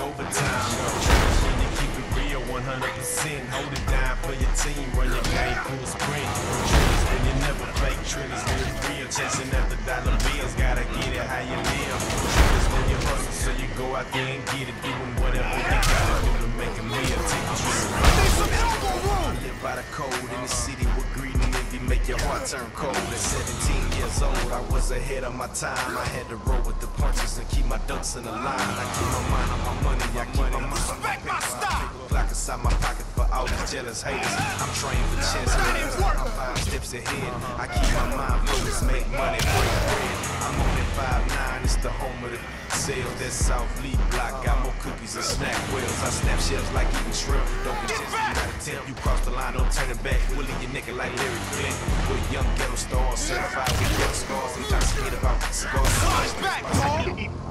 overtime. Trillers when you keep it real, 100%. Hold it down for your team, run your game full sprint. Trillers when you never fake, trillers when you real. Chasing after dollar bills, gotta get it how you live. Trillers when you hustle, so you go out there and get it, doing whatever you gotta do to make a meal. Take a trip. I live by the code in the city with greed and envy make your heart turn cold. At 17 years old, I was ahead of my time. I had to roll with the punches and keep my ducks in the line. I keep my mind on my money, I keep my mind on my style. Block inside my pocket for all the jealous haters. I'm trained for chess players. I'm 5 steps ahead. I keep my mind focused, make money, break bread. I'm on that 5'9", it's the home of the sales. That South Lead block got more cookies and snack wheels. I snap shells like eating shrimp. Don't contest, you not attempt. You cross the line, don't turn it back. Willie your nigga like Larry Flint. With young ghetto stars, certified with ghetto scars. Intoxicated about cigars. Flashback, Paul!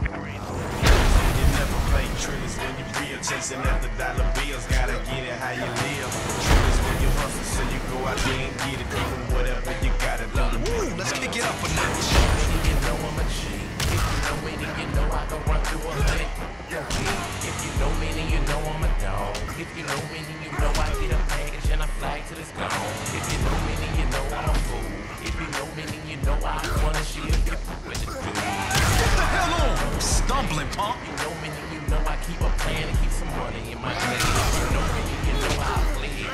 You never play trillers when you real. Chasing after dollar bills, gotta get it how you live. Trillers when you hustle, so you go out there and get it. Doing whatever you gotta do. Woo, let's pick it up a notch. You know I'm a G. If you know me, then you know I can run through a hood. If you know me, then you know I'm a dog. If you know me, then you know I get a package and I fly till it's gone. If you know me, then you know I'm a fool. If you know me, then you know I wanna shield you with the dude. Get the hell on! Stumbling, punk. If you know me, then you know I keep a plan and keep some money in my hand. If you know me, then you know I play it.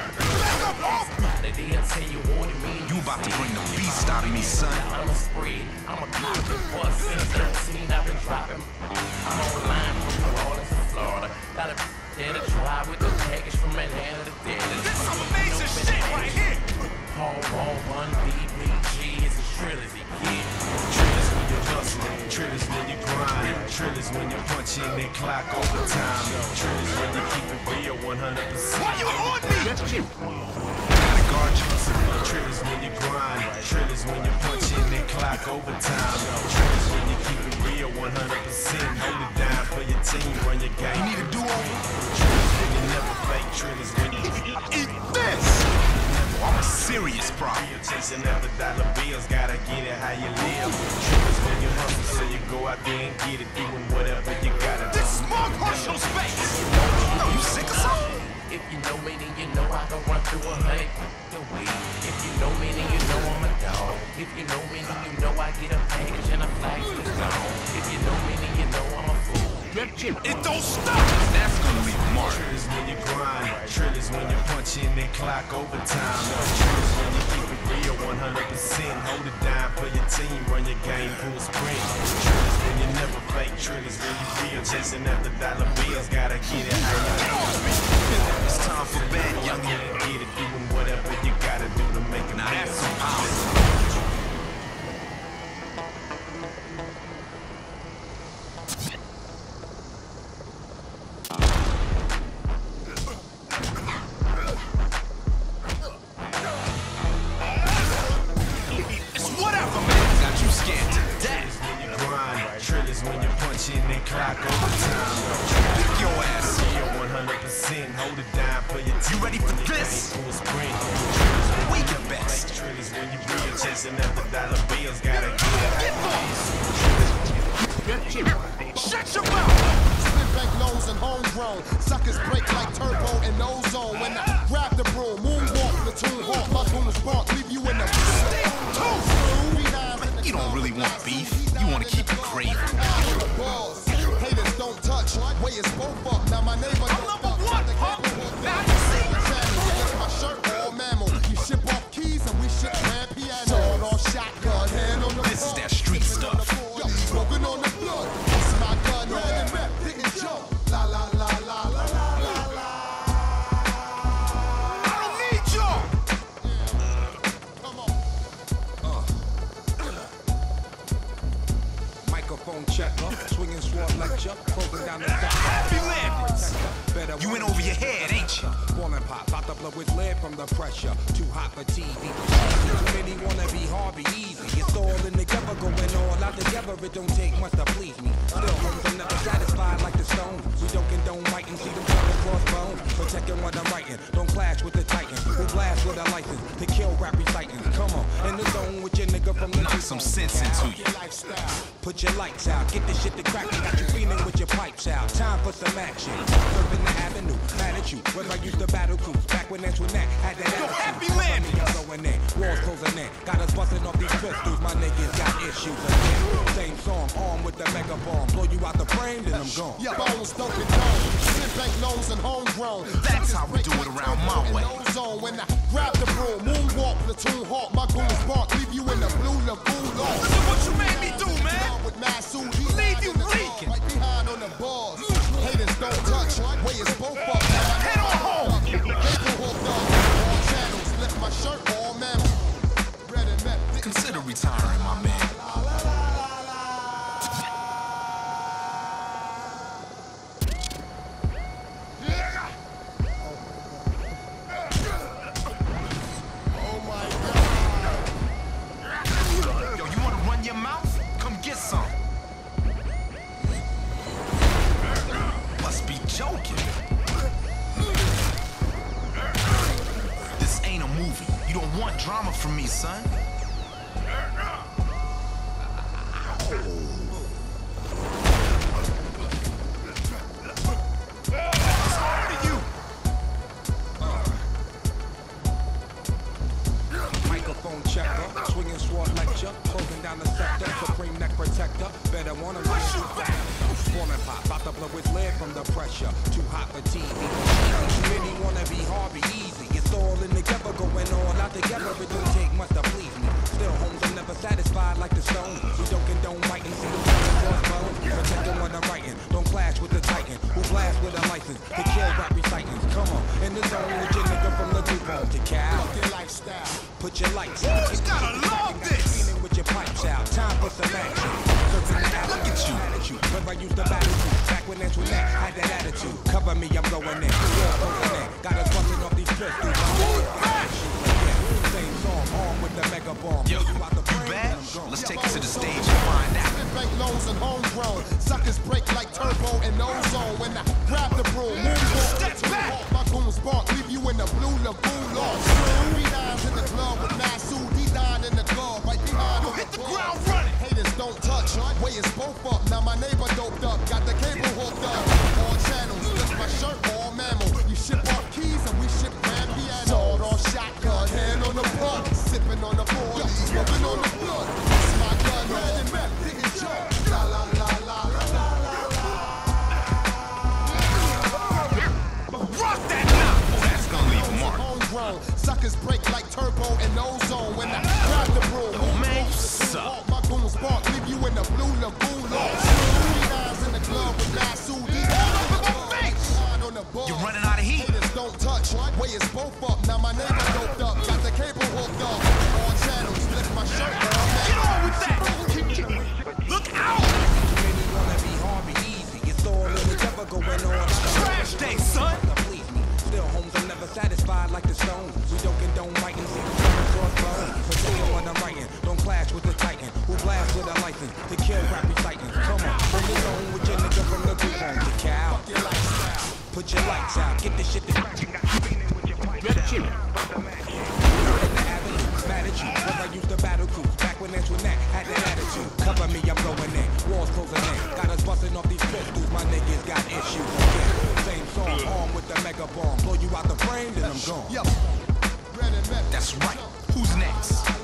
They'll tell you what it means. You about to bring the beast out of me, son. I'm a spread, I'm a cop for a since 13 I've been dropping. I'm online from New Orleans to Florida. Got a there to drive with the package from Atlanta to Dallas. This is some amazing shit right here. Paul Wall, 1BBG, it's a Trilogy kid. Trillers when you hustle, trillers when you grind, trillers when you punch in that clock overtime. Trillers when you keep it real, 100%. Why you on me? Gotta guard you. Trillers when you grind, trillers when you punch in that clock overtime. Trillers when you keep it real, 100%. Hold it down for your team, run your game. You need a do-over? Trillers when you never fake, trillers when you Eat this! I'm a serious problem. real. Chasing after dollar bills, gotta get it how you live. Trillers when you hustle, so you go out there and get it, doing whatever you gotta do. This small partial space! No, you sick or something? If you know me, then you know I can run through a hood. If you know me, then you know I'm a dog. If you know me, then you know I get a package and I fly till it's gone. If you know me, then you know I'm a fool. It don't stop! That's gonna leave a mark. Trillers when you grind, trillers when you punch in that clock overtime. Trillers when you keep it real, 100%. Hold it down for your team, run your game full sprint. Trillers when you never fake, trillers when you real. Chasing after dollar bills, gotta get it how you live. It's time for bed, youngin'. Get it, doing whatever you gotta do to make a Now meal. that's some power. It's whatever, man. Got you scared to death. When you grind, trillers when you punch in that clock overtime. Pick your ass up. Real 100%. Hold it down for your team. You ready for run your this? game full sprint. Trillers when We you the never best. fake, trillers when you real. Chasing after dollar bills, gotta get it. Get off! Shut your mouth! Spin bank loans and homegrown. Suckers break like turbo and ozone. When I grab the broom, moonwalk, platoon hawk, my goons bark, leave you in the You don't really want beef. You want to keep it gravy. Haters don't touch. Way is both up. Now my neighbor I'm don't number fuck. one, punk. Now you see. That's my shirt, all mammal. You ship off keys and we ship grand piano. Sword on shotgun, hand on the This is that street stuff. Yo, smoking on the blood. It's my gun, running rap, pick and jump. La la la la la la la. I don't need y'all. Come on. Microphone checker, swinging sword lecture, closing down the stop. Happy landings. Better You in over your head, ain't you? Ballin' pop, about to blow his lid from the pressure. Too hot for TV. Too many wanna be Harvey Easy. It's all in together, going all out together. It don't take much to please me. Still, I'm never satisfied like the stone. We don't condone writing, see them double crossbones. Protecting what I'm writing, don't clash with the titan. Who blast with a license to kill rap reciting. Come on, in the zone with your nigga from the Knock some sense into you. Put your lights out, get this shit to crack. Got you feeling with your pipes out. Time for some action. Surfing the avenue, mad at you. When I used to battle crew, back when Antoinette had that Yo, attitude. happy landing. Going in, walls closing in. Got us busting off these pistols. My niggas got issues again. Same song, armed with the mega bomb. Blow you out the frame, then I'm gone. Yeah, bones don't get known. Sit bank loans and homegrown. That's how we do it around my way. Zone. When I grab the broom, moonwalk, platoon hawk, my goons bark, leave you in the blue lagoon lost. Look what you made me do, man. With Masood, Leave you leaking. right behind on the bars. Haters don't touch, way is both up. Head on home. Paper hooked up, all channels, lift my shirt, all mammal. Red and meth. Consider retiring, my man. Yo, you wanna run your mouth? Come get some. Must be joking. This ain't a movie. You don't want drama from me, son. Microphone checker, swinging sword lecture, closing down the sector, supreme neck protector. Better wanna win. Forming pop, about to blow his lid from the pressure. Too hot for TV. Too many wanna be Harvey Easy. It's all in together, going all out together. It don't take much to please me. Still, homes are never satisfied like the stone. We don't condone writing, see the crossbones. Protecting when I'm writing. Don't clash with the titan who blast with a license to kill rap recitants. Come on, in the zone with your nigga from the Dupont to Cal. Lifestyle. Put your lights out. Who's gotta love this? Feeling with your pipes out. Time for some action. Look at you. When I used to battle you, back when Antoinette had that attitude. Cover me, I'm going in. Got us busting off these pistols. Same song, armed with the mega bomb. Yo, Blow you out the you frame, bad? then I'm gone. Let's take it to the stage and find out. Sit bank loans and homegrown. Suckers break like turbo and ozone. When I grab the broom, moonwalk, Step back. my goons bark, leave you in the blue lagoon lost. 3 dimes in the club with Masood, he died in the club, right behind on Hit the bar. ground running. Haters don't touch, way is both up. Now my neighbor doped up, got the cable hooked up. All channels, lift my shirt, all mammal. You ship off keys and we ship grand piano. Sword on shotgun, hand on the pump, sipping on the 40, smoking on the blood. It's my gun, red and meth, digging jump. La la la la la la la. Rock that knock. Oh, that's gonna leave a mark. Homegrown, suckers break like turbo and ozone. When I grab the broom, Man, you suck. my goons bark, leave you in the blue lagoon lost. 3 dimes in the club with Masood, he died in the club. Behind on the bar. You're running out of heat. Haters don't touch, way is both up. Now my neighbor doped up, got the cable hooked up. All channels, lift my shirt, all Get on with that. Look out. Many wanna be Harvey Easy. It's all in together, going on. Trash day, son. Please me. Still, homes are never satisfied like the stones. We don't condone writing, see the crossbones. Protecting when I'm writing. Don't clash with the titan who blast with a license to kill rap recitants. Come on, bring it on with your nigga from the Dupont to Cal. Put your lights out, get this shit to mad at you. When I used to battle crew, back when Antoinette had that attitude. Cover me, I'm going in. Walls closing in. Got us busting off these pistols. My niggas got issues again. Same song, armed with the mega bomb. Blow you out the frame, then I'm gone. Yo, red and meth. That's right. Who's next?